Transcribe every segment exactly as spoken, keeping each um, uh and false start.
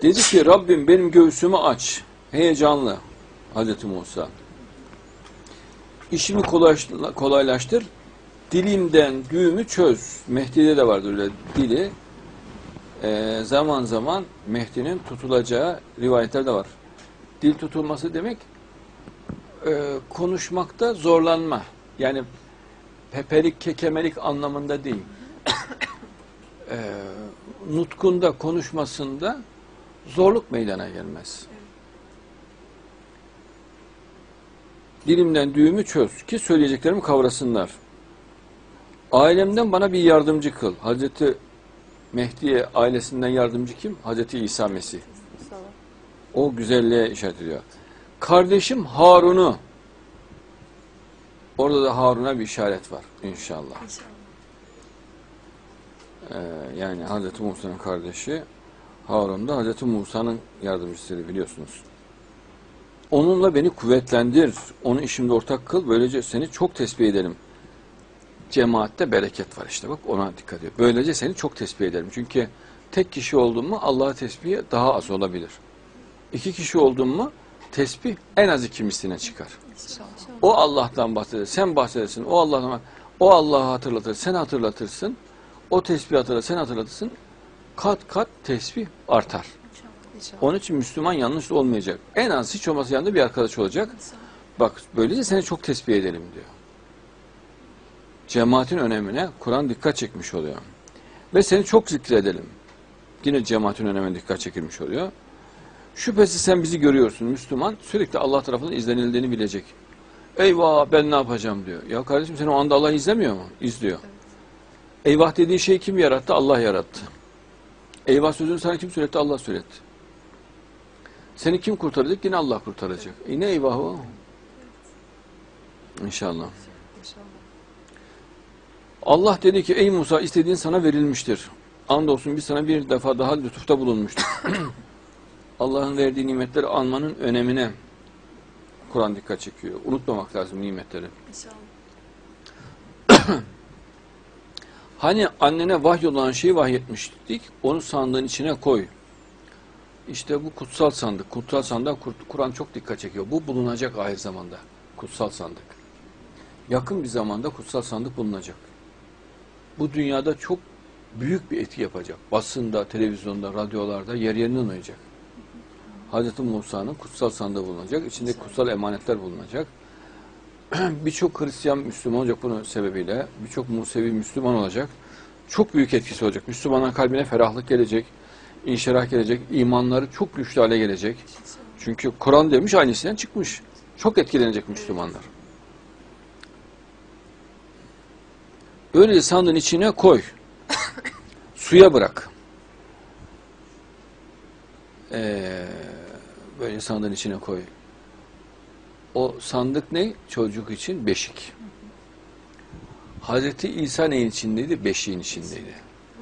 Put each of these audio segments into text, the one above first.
Dedi ki Rabbim benim göğsümü aç. Heyecanlı Hazreti Musa. İşimi kolaylaştır. Dilimden düğümü çöz. Mehdi'de de vardır öyle dili. Ee, zaman zaman Mehdi'nin tutulacağı rivayetler de var. Dil tutulması demek e, konuşmakta zorlanma. Yani pepelik, kekemelik anlamında değil. E, nutkunda, konuşmasında zorluk meydana gelmez. Dilimden düğümü çöz ki söyleyeceklerimi kavrasınlar. Ailemden bana bir yardımcı kıl. Hazreti Mehdi'ye ailesinden yardımcı kim? Hazreti İsa Mesih. O güzelliğe işaret ediyor. Kardeşim Harun'u, orada da Harun'a bir işaret var inşallah. Ee, yani Hazreti Musa'nın kardeşi Harun da Hazreti Musa'nın yardımcısı biliyorsunuz. Onunla beni kuvvetlendir, onu işimde ortak kıl, böylece seni çok tesbih edelim. Cemaatte bereket var işte bak ona dikkat ediyor. Böylece seni çok tesbih ederim. Çünkü tek kişi oldun mu Allah'a tesbihi daha az olabilir. İki kişi oldun mu tesbih en az iki misline çıkar. O Allah'tan bahseder, sen bahsedersin. O Allah'tan, o Allah'ı hatırlatır, sen hatırlatırsın. O tesbih hatırlatır, sen hatırlatırsın. Kat kat tesbih artar. Onun için Müslüman yanlış olmayacak. En az hiç olmazsa yanında bir arkadaş olacak. Bak böylece seni çok tesbih edelim diyor. Cemaatin önemine Kur'an dikkat çekmiş oluyor. Ve seni çok zikredelim. Yine cemaatin önemine dikkat çekilmiş oluyor. Şüphesiz sen bizi görüyorsun Müslüman. Sürekli Allah tarafından izlenildiğini bilecek. Eyvah ben ne yapacağım diyor. Ya kardeşim sen o anda Allah izlemiyor mu? İzliyor. Eyvah dediği şeyi kim yarattı? Allah yarattı. Eyvah sözünü sana kim söyletti? Allah söyletti. Seni kim kurtaracak? Yine Allah kurtaracak. E ne eyvah o? İnşallah. Allah dedi ki ey Musa istediğin sana verilmiştir. Andolsun biz sana bir defa daha lütufta bulunmuştuk. Allah'ın verdiği nimetleri almanın önemine Kur'an dikkat çekiyor. Unutmamak lazım nimetleri. Hani annene vahyolanan şeyi vahyetmiştik, onu sandığın içine koy. İşte bu kutsal sandık. Kutsal sandığa Kur'an çok dikkat çekiyor. Bu bulunacak ahir zamanda. Kutsal sandık. Yakın bir zamanda kutsal sandık bulunacak. Bu dünyada çok büyük bir etki yapacak. Basında, televizyonda, radyolarda yer yerinden oynayacak. Hazreti Musa'nın kutsal sandığı bulunacak. İçinde kutsal emanetler bulunacak. Birçok Hristiyan Müslüman olacak bunun sebebiyle. Birçok Musevi Müslüman olacak. Çok büyük etkisi olacak. Müslümanın kalbine ferahlık gelecek. İnşirah gelecek. İmanları çok güçlü hale gelecek. Çünkü Kur'an demiş aynısından çıkmış. Çok etkilenecek Müslümanlar. Öyle sandığın içine koy. Suya bırak. Ee, böyle sandığın içine koy. O sandık ne? Çocuk için beşik. Hazreti İsa neyin içindeydi? Beşiğin içindeydi.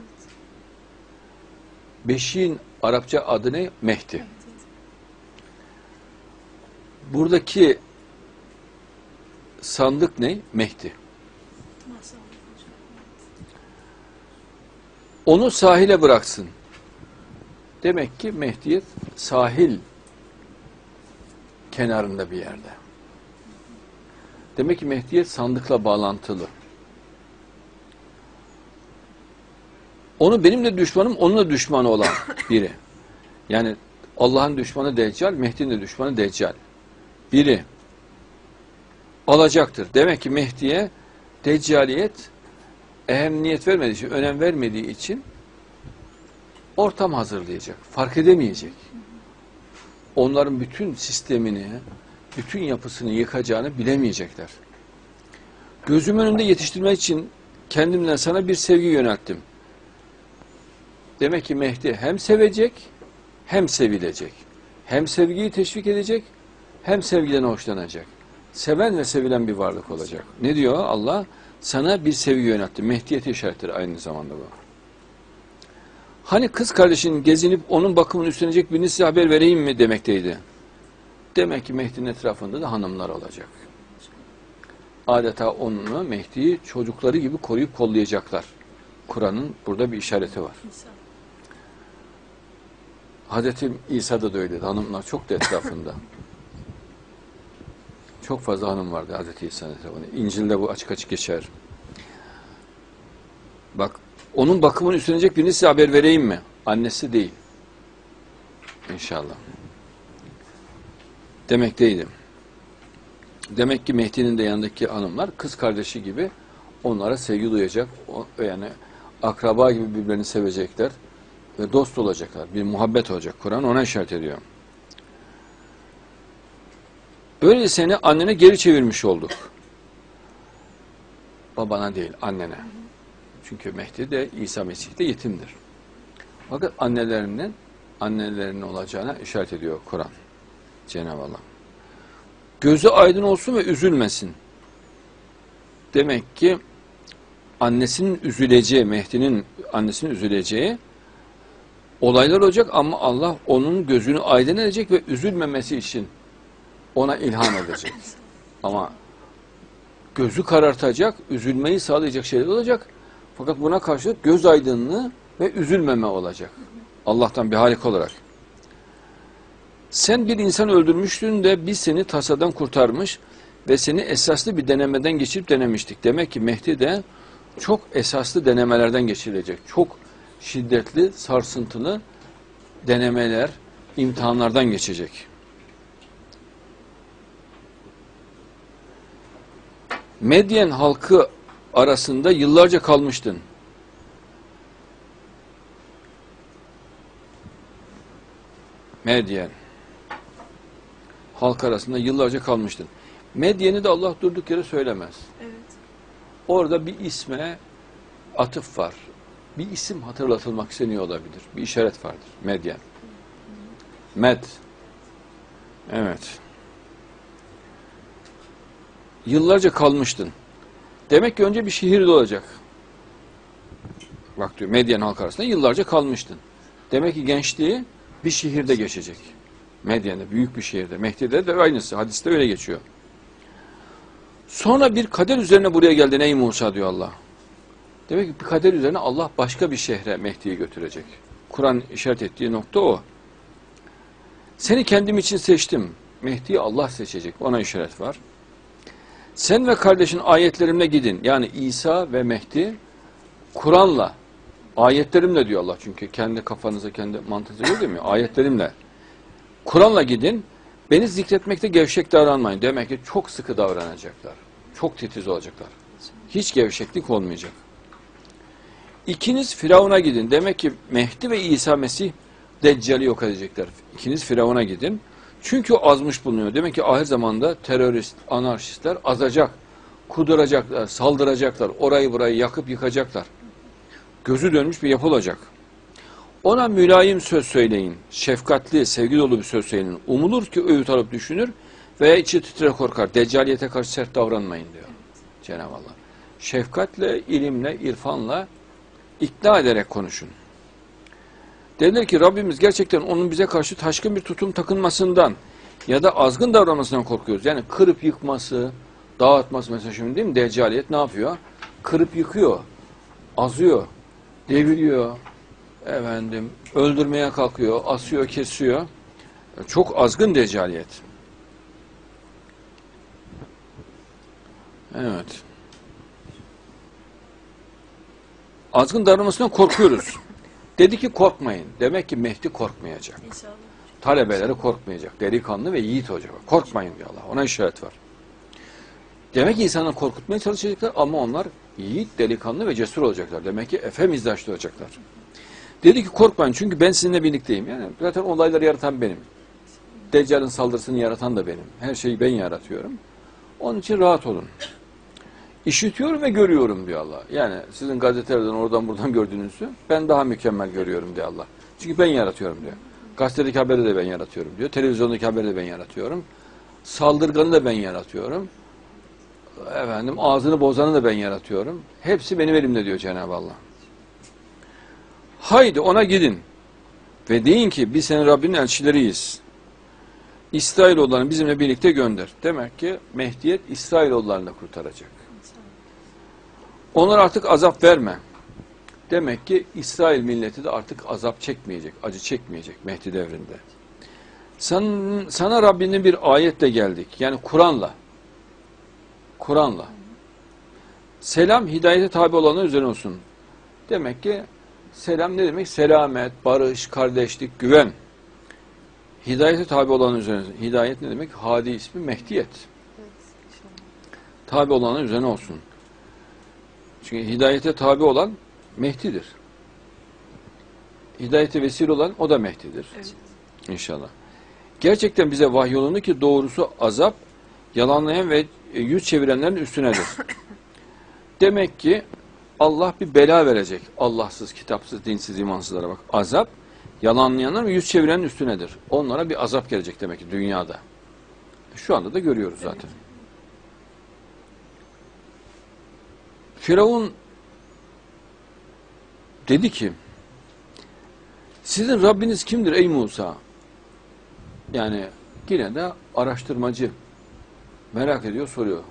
Beşiğin Arapça adı ne? Mehdi. Buradaki sandık ne? Mehdi. Onu sahile bıraksın. Demek ki Mehdi sahil kenarında bir yerde. Demek ki Mehdiyet sandıkla bağlantılı. Onu benimle düşmanım, onunla düşmanı olan biri. Yani Allah'ın düşmanı Deccal, Mehdi'nin de düşmanı Deccal. Biri alacaktır. Demek ki Mehdi'ye Deccaliyet ehemmiyet vermediği için, önem vermediği için ortam hazırlayacak. Fark edemeyecek. Onların bütün sistemini, bütün yapısını yıkacağını bilemeyecekler. Gözüm önünde yetiştirmek için kendimden sana bir sevgi yönelttim. Demek ki Mehdi hem sevecek, hem sevilecek. Hem sevgiyi teşvik edecek, hem sevgiden hoşlanacak. Seven ve sevilen bir varlık olacak. Ne diyor Allah? Sana bir sevgi yönelttim. Mehdiyete işarettir aynı zamanda bu. Hani kız kardeşinin gezinip onun bakımını üstlenecek birini size haber vereyim mi demekteydi. Demek ki Mehdi'nin etrafında da hanımlar olacak. Adeta onu, Mehdi'yi çocukları gibi koruyup kollayacaklar. Kur'an'ın burada bir işareti var. Hazreti İsa'da da öyleydi. Hanımlar çok da etrafında. Çok fazla hanım vardı Hazreti İsa'nın etrafında. İncil'de bu açık açık geçer. Bak, onun bakımını üstlenecek birini size haber vereyim mi? Annesi değil. İnşallah. Demek değilim. Demek ki Mehdi'nin de yanındaki hanımlar kız kardeşi gibi onlara sevgi duyacak. Yani akraba gibi birbirlerini sevecekler ve dost olacaklar. Bir muhabbet olacak. Kur'an ona işaret ediyor. Böylece seni annene geri çevirmiş olduk. Babana değil, annene. Çünkü Mehdi de İsa Mesih de yetimdir. Fakat annelerinin annelerinin olacağına işaret ediyor Kur'an. Cenab-ı Allah. Gözü aydın olsun ve üzülmesin. Demek ki annesinin üzüleceği, Mehdi'nin annesinin üzüleceği olaylar olacak ama Allah onun gözünü aydın edecek ve üzülmemesi için ona ilham edecek. Ama gözü karartacak, üzülmeyi sağlayacak şeyler olacak. Fakat buna karşılık göz aydınlığı ve üzülmeme olacak. Allah'tan bir harika olarak. Sen bir insan öldürmüştün de biz seni tasadan kurtarmış ve seni esaslı bir denemeden geçirip denemiştik. Demek ki Mehdi de çok esaslı denemelerden geçirilecek. Çok şiddetli, sarsıntılı denemeler, imtihanlardan geçecek. Medyen halkı arasında yıllarca kalmıştın. Medyen halk arasında yıllarca kalmıştın. Medyen'i de Allah durduk yere söylemez. Evet. Orada bir isme atıf var. Bir isim hatırlatılmak isteniyor olabilir. Bir işaret vardır. Medyen. Med. Evet. Yıllarca kalmıştın. Demek ki önce bir şehirde olacak. Bak diyor, Medyen halk arasında yıllarca kalmıştın. Demek ki gençliği bir şehirde geçecek. Medyen'de, büyük bir şehirde. Mehdi'de de aynısı. Hadiste öyle geçiyor. Sonra bir kader üzerine buraya geldin ey Musa diyor Allah. Demek ki bir kader üzerine Allah başka bir şehre Mehdi'yi götürecek. Kur'an işaret ettiği nokta o. Seni kendim için seçtim. Mehdi'yi Allah seçecek. Ona işaret var. Sen ve kardeşin ayetlerimle gidin. Yani İsa ve Mehdi Kur'an'la, ayetlerimle diyor Allah. Çünkü kendi kafanıza, kendi mantığınıza göre değil mi? Ayetlerimle. Kur'an'la gidin. Beni zikretmekte gevşek davranmayın. Demek ki çok sıkı davranacaklar. Çok titiz olacaklar. Hiç gevşeklik olmayacak. İkiniz Firavun'a gidin. Demek ki Mehdi ve İsa Mesih Deccal'i yok edecekler. İkiniz Firavun'a gidin. Çünkü o azmış bulunuyor. Demek ki ahir zamanda terörist, anarşistler azacak. Kuduracaklar, saldıracaklar. Orayı burayı yakıp yıkacaklar. Gözü dönmüş bir yapı olacak. Ona mülayim söz söyleyin. Şefkatli, sevgi dolu bir söz söyleyin. Umulur ki öğüt alıp düşünür veya içi titre korkar. Deccaliyete karşı sert davranmayın diyor Cenab-ı Allah. Şefkatle, ilimle, irfanla ikna ederek konuşun. Dediler ki Rabbimiz gerçekten onun bize karşı taşkın bir tutum takınmasından ya da azgın davranmasından korkuyoruz. Yani kırıp yıkması, dağıtması mesela şimdi değil mi? Deccaliyet ne yapıyor? Kırıp yıkıyor, azıyor, deviriyor, efendim, öldürmeye kalkıyor, asıyor, kesiyor. Çok azgın deccaliyet. Evet. Azgın davranmasından korkuyoruz. Dedi ki korkmayın. Demek ki Mehdi korkmayacak. İnşallah. Talebeleri korkmayacak. Delikanlı ve yiğit olacak. Korkmayın diyor Allah. Ona işaret var. Demek ki insanları korkutmaya çalışacaklar ama onlar yiğit, delikanlı ve cesur olacaklar. Demek ki efe mizaçlı olacaklar. Dedi ki korkmayın çünkü ben sizinle birlikteyim. Yani zaten olayları yaratan benim. Deccal'in saldırısını yaratan da benim. Her şeyi ben yaratıyorum. Onun için rahat olun. İşitiyorum ve görüyorum diyor Allah. Yani sizin gazetelerden oradan buradan gördüğünüzü ben daha mükemmel görüyorum diyor Allah. Çünkü ben yaratıyorum diyor. Gazetedeki haberi de ben yaratıyorum diyor. Televizyondaki haberi de ben yaratıyorum. Saldırganı da ben yaratıyorum. Efendim ağzını bozanı da ben yaratıyorum. Hepsi benim elimde diyor Cenab-ı Allah. Haydi ona gidin ve deyin ki biz senin Rabbinin elçileriyiz. İsrailoğullarını bizimle birlikte gönder. Demek ki Mehdiyet İsrailoğullarını kurtaracak. Onlara artık azap verme. Demek ki İsrail milleti de artık azap çekmeyecek, acı çekmeyecek Mehdi devrinde. Sen, sana Rabbinin bir ayetle geldik. Yani Kur'an'la. Kur'an'la. Selam hidayete tabi olanlar üzerine olsun. Demek ki selam ne demek? Selamet, barış, kardeşlik, güven. Hidayete tabi olanlar üzerine olsun. Hidayet ne demek? Hadi ismi Mehdiyet. Tabi olanlar üzerine olsun. Çünkü hidayete tabi olan Mehdi'dir. Hidayete vesile olan o da Mehdi'dir. Evet. İnşallah. Gerçekten bize vahyolundu ki doğrusu azap yalanlayan ve yüz çevirenlerin üstünedir. Demek ki Allah bir bela verecek. Allahsız, kitapsız, dinsiz, imansızlara bak. Azap yalanlayanlar ve yüz çevirenin üstünedir. Onlara bir azap gelecek demek ki dünyada. Şu anda da görüyoruz zaten. Evet. Firavun dedi ki, sizin Rabbiniz kimdir ey Musa? Yani yine de araştırmacı. Merak ediyor, soruyor.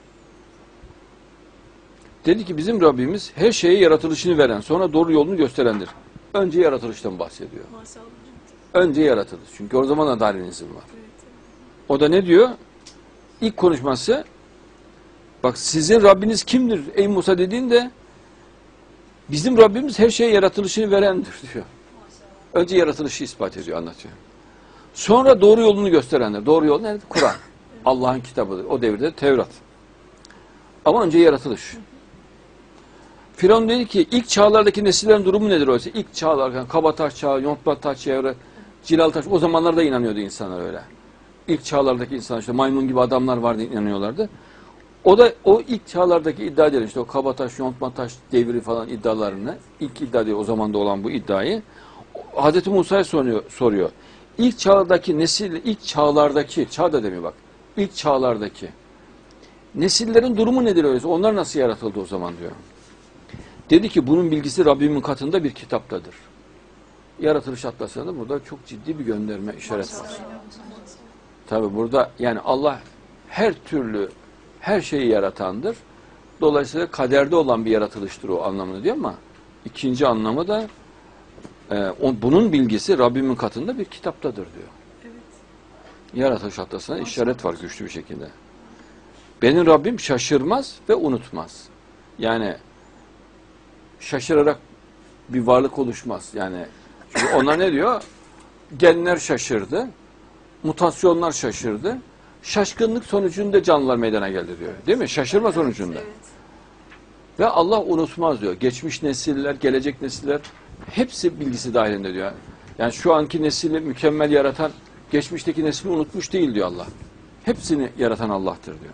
Dedi ki bizim Rabbimiz her şeye yaratılışını veren, sonra doğru yolunu gösterendir. Önce yaratılıştan bahsediyor. Önce yaratılış. Çünkü o zaman da Darwinizm var. O da ne diyor? İlk konuşması, bak sizin Rabbiniz kimdir ey Musa dediğinde, bizim Rabbimiz her şeye yaratılışını verendir diyor. Önce yaratılışı ispat ediyor, anlatıyor. Sonra doğru yolunu gösterenler. Doğru yol nerede? Kur'an. Allah'ın kitabıdır. O devirde Tevrat. Ama önce yaratılış. Firavun dedi ki ilk çağlardaki nesillerin durumu nedir oysa? İlk çağlar, yani Kabataş çağı, Yontma taş çağı, Cilal taş, o zamanlarda inanıyordu insanlar öyle. İlk çağlardaki insanlar, işte maymun gibi adamlar vardı, inanıyorlardı. O da o ilk çağlardaki iddia ediyor, işte o Kabataş, Yontma taş devri falan iddialarını, ilk iddia diyor o zaman da olan bu iddiayı. Hazreti Musa'ya soruyor, soruyor. İlk çağlardaki nesil, ilk çağlardaki, çağ da demiyor bak, ilk çağlardaki nesillerin durumu nedir öyleyse? Onlar nasıl yaratıldı o zaman diyor. Dedi ki bunun bilgisi Rabbimin katında bir kitaptadır. Yaratılış atlasında burada çok ciddi bir gönderme, işaret var. Tabi burada yani Allah her türlü her şeyi yaratandır. Dolayısıyla kaderde olan bir yaratılıştır o anlamını diyor ama ikinci anlamı da e, o, bunun bilgisi Rabbimin katında bir kitaptadır diyor. Evet. Yaratılış atlasına işaret var güçlü bir şekilde. Benim Rabbim şaşırmaz ve unutmaz. Yani şaşırarak bir varlık oluşmaz. Yani çünkü onlar ne diyor? Genler şaşırdı, mutasyonlar şaşırdı, şaşkınlık sonucunda canlılar meydana geldi diyor. Değil mi? Şaşırma sonucunda. Evet. Ve Allah unutmaz diyor. Geçmiş nesiller, gelecek nesiller hepsi bilgisi dahilinde diyor. Yani şu anki nesili mükemmel yaratan, geçmişteki nesli unutmuş değil diyor Allah. Hepsini yaratan Allah'tır diyor.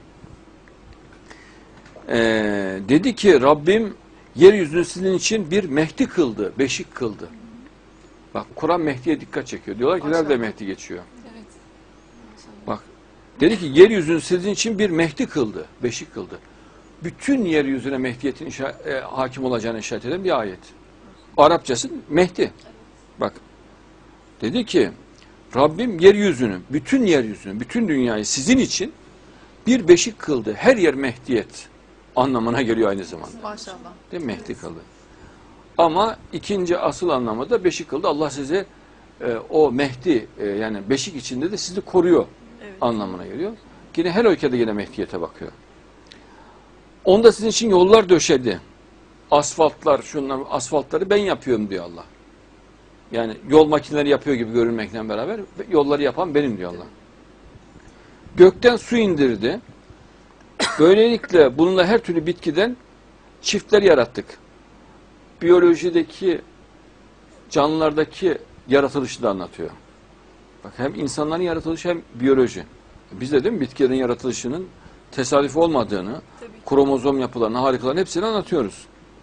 Ee, dedi ki Rabbim yeryüzünü sizin için bir Mehdi kıldı, beşik kıldı. Bak Kur'an Mehdi'ye dikkat çekiyor. Diyorlar ki nerede Mehdi geçiyor? Evet. Bak dedi ki yeryüzünü sizin için bir Mehdi kıldı, beşik kıldı. Bütün yeryüzüne Mehdiyetin e, hakim olacağını işaret eden bir ayet. Arapçası Mehdi. Bak dedi ki Rabbim yeryüzünü, bütün yeryüzünü, bütün dünyayı sizin için bir beşik kıldı. Her yer Mehdiyet anlamına geliyor aynı zamanda. Maşallah. Değil mi? Mehdi kıldı. Ama ikinci asıl anlamı da beşik kıldı. Allah size e, o Mehdi e, yani beşik içinde de sizi koruyor evet. Anlamına geliyor. Yine her ülkede yine Mehdiyete bakıyor. Onda sizin için yollar döşedi. Asfaltlar, şunlar, asfaltları ben yapıyorum diyor Allah. Yani yol makineleri yapıyor gibi görünmekle beraber yolları yapan benim diyor Allah. Gökten su indirdi. Böylelikle bununla her türlü bitkiden çiftler yarattık. Biyolojideki canlılardaki yaratılışı da anlatıyor. Bak hem insanların yaratılışı hem biyoloji. Biz de değil mi bitkilerin yaratılışının tesadüf olmadığını, tabii, kromozom yapılarını, harikalarını hepsini anlatıyoruz.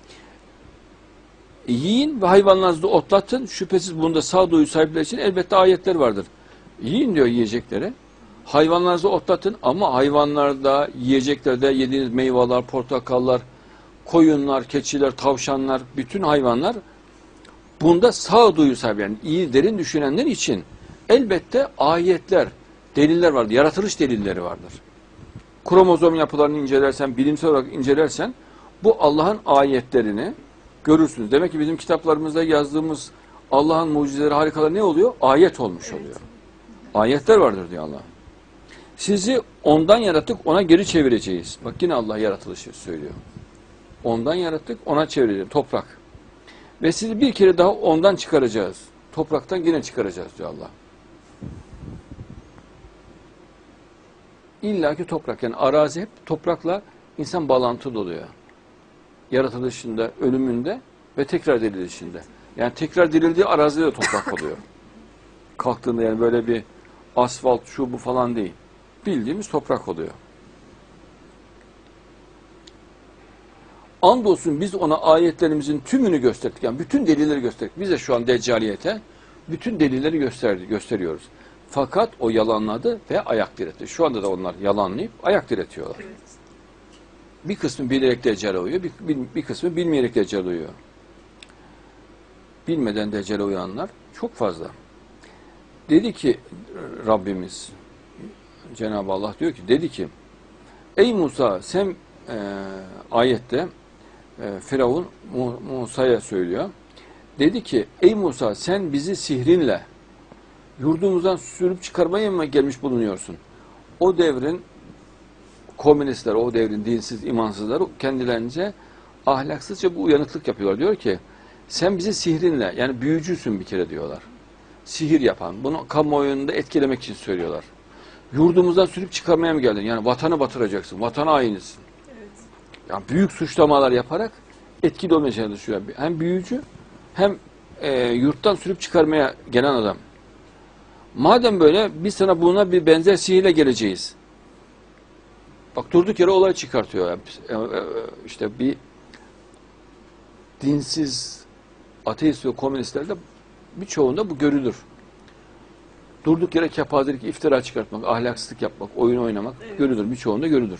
Yiyin ve hayvanlarınızı otlatın. Şüphesiz bunda sağduyu sahipleri için elbette ayetler vardır. Yiyin diyor yiyecekleri. Hayvanlarınızı otlatın ama hayvanlarda, yiyeceklerde yediğiniz meyveler, portakallar, koyunlar, keçiler, tavşanlar, bütün hayvanlar bunda sağduyu sahibi yani iyi derin düşünenler için elbette ayetler, deliller vardır. Yaratılış delilleri vardır. Kromozom yapılarını incelersen, bilimsel olarak incelersen bu Allah'ın ayetlerini, görürsünüz. Demek ki bizim kitaplarımızda yazdığımız Allah'ın mucizeleri, harikaları ne oluyor? Ayet olmuş oluyor. Evet. Ayetler vardır diyor Allah. Sizi ondan yarattık, ona geri çevireceğiz. Bak yine Allah yaratılışı söylüyor. Ondan yarattık, ona çevireceğiz. Toprak. Ve sizi bir kere daha ondan çıkaracağız. Topraktan yine çıkaracağız diyor Allah. İlla ki toprak. Yani arazi hep toprakla insan bağlantılı oluyor. Yaratılışında, ölümünde ve tekrar dirilişinde. Yani tekrar dirildiği arazide de toprak oluyor. Kalktığında yani böyle bir asfalt, şu bu falan değil. Bildiğimiz toprak oluyor. Andolsun biz ona ayetlerimizin tümünü gösterdik. Yani bütün delilleri gösterdik. Bize şu an deccaliyete bütün delilleri gösterdi, gösteriyoruz. Fakat o yalanladı ve ayak diretti. Şu anda da onlar yalanlayıp ayak diretiyorlar. Evet. Bir kısmı bilerek deccale uyuyor, bir, bir, bir kısmı bilmeyerek deccale uyuyor. Bilmeden deccale uyanlar çok fazla. Dedi ki Rabbimiz, Cenab-ı Allah diyor ki, dedi ki, ey Musa sen e, ayette e, Firavun Musa'ya söylüyor. Dedi ki, ey Musa sen bizi sihrinle yurdumuzdan sürüp çıkarmaya mı gelmiş bulunuyorsun? O devrin komünistler, o devrin dinsiz, imansızlar kendilerince ahlaksızca bu uyanıklık yapıyorlar. Diyor ki, sen bizi sihrinle, yani büyücüsün bir kere diyorlar. Sihir yapan, bunu kamuoyunda etkilemek için söylüyorlar. Yurdumuzdan sürüp çıkarmaya mı geldin? Yani vatanı batıracaksın, vatana hainisin. Evet. Yani büyük suçlamalar yaparak etkili olmaya çalışıyor. Hem büyücü hem e, yurttan sürüp çıkarmaya gelen adam. Madem böyle biz sana buna bir benzer sihirle geleceğiz. Bak durduk yere olay çıkartıyor. Yani, işte bir dinsiz, ateist ve komünistlerde birçoğunda bu görülür. Durduk yere kepazelik, iftira çıkartmak, ahlaksızlık yapmak, oyun oynamak evet. görülür. Birçoğunda görülür.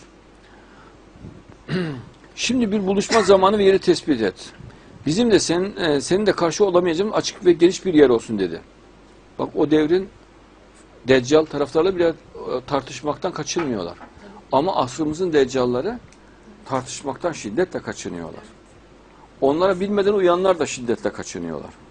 Şimdi bir buluşma zamanı ve yeri tespit et. Bizim de senin, e, senin de karşı olamayacağın açık ve geniş bir yer olsun dedi. Bak o devrin Deccal taraftarları bile tartışmaktan kaçınmıyorlar. Ama asrımızın deccalları tartışmaktan şiddetle kaçınıyorlar. Onlara bilmeden uyanlar da şiddetle kaçınıyorlar.